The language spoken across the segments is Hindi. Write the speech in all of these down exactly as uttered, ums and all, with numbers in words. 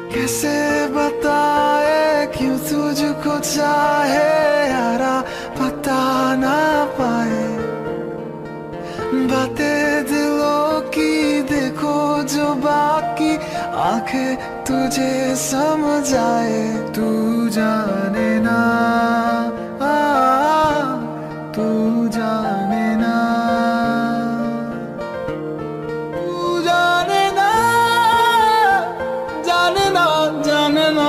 कैसे बताए क्यों तुझको चाहे यारा, पता ना पाए बातें दिलों की, देखो जो बाकी आंखें तुझे समझ आए। तू जाने ना, आ, तू जाने ना, तू जाने ना, जाने ना, जाने ना,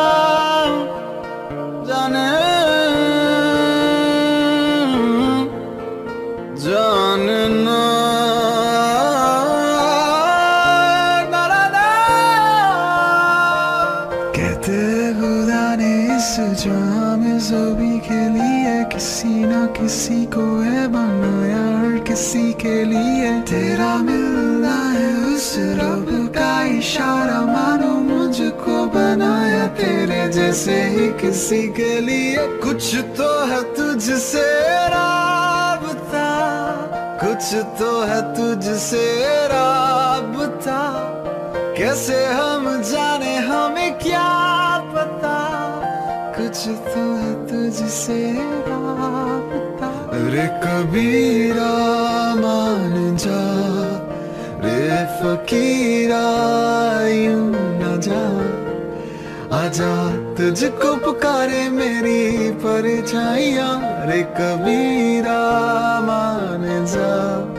जाने जाने ना, ना, ना, ना। कहते खुदा ने इस जहां में सभी के लिए किसी ना किसी को है बनाया, हर किसी के लिए तेरा मिलना है उस रब का इशारा, मानो मुझको बनाया तेरे जैसे ही किसी के लिए। कुछ तो है तुझसे राबता, कुछ तो है तुझसे राबता, कैसे हम जाने हमें क्या पता, कुछ तो है तुझसे राबता। रे कबीरा मान जा, रे फकीरा यूं न जा, आजा तुझको पुकारे मेरी परछाइयाँ। रे कबीरा मान जा।